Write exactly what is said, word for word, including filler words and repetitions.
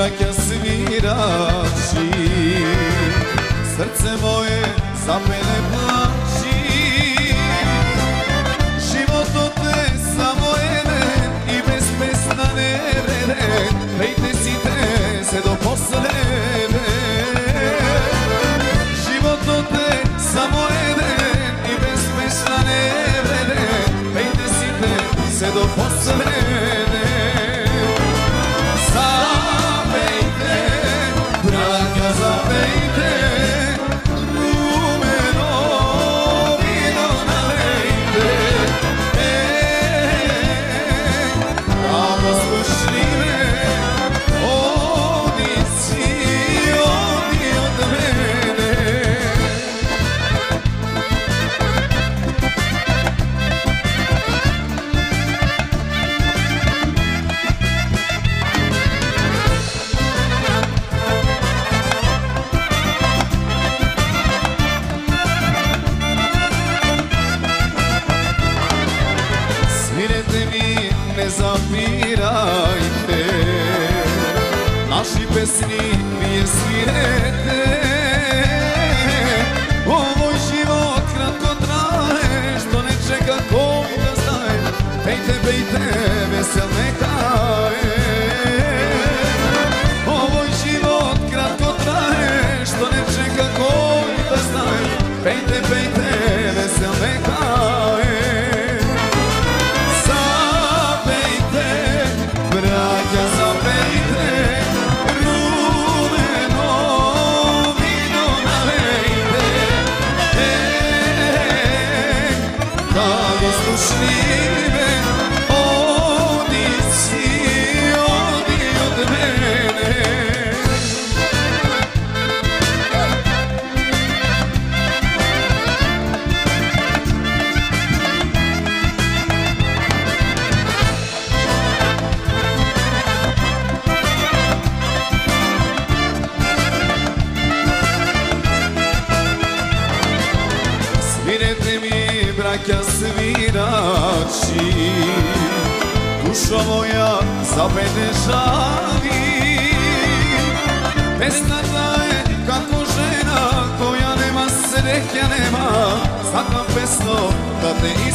braća svirači, srce moje zapele plači. Život od te samo jedan i bez pesna ne vrede, pejte si te se do poslede. Život od te samo jedan i bez pesna ne vrede, pejte si te se do poslede. Zapejte, braća zapejte, rumeno vino nalejte. A poslušni me, oni si, oni od mene. Svirete mi, ne zapirajte, naši pesni vi je svirete. Ovoj život kratko traje, što ne čeka koji da znaje, pejte, pejte, vesel neka je. Ovoj život kratko traje, što ne čeka koji da znaje, pejte, pejte, vesel neka je. Braća zapejte, rumeno vino nalejte. Kad islušni me, oni si, oni od mene. Svirete mi, braća svirači, dušo moja zapete žali. Pesna ta je kako žena koja nema sreća nema, zaklam pesno da te